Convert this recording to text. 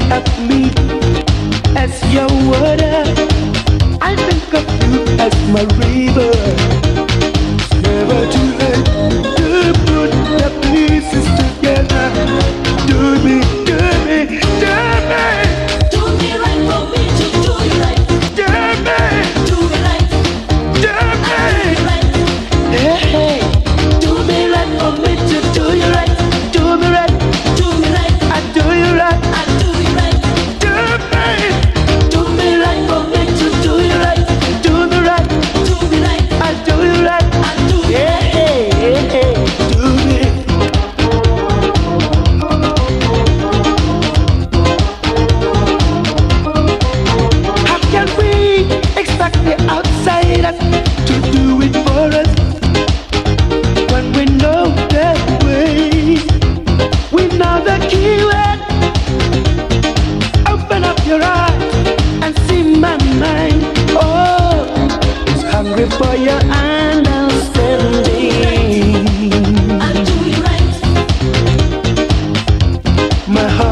of me as your water. I think of you as my river. It's never too late to put the pieces together. Do me, do me, do me. Do me right for me to do you right. Do me, Do me right. do me. Right. Hey, hey. Do me right for me to do you right. Do me right, Do me right. I do you right. I do you right. Do me, Do me right for me to do you right. do me right, Do me right. I do you right. I do you Yeah, right. hey, hey, hey. Do me. How can we expect the outsiders to do it for us when we know that way? We know the keyword. Open up your eyes and see my mind. Oh, it's hungry for your understanding. I do you right. My heart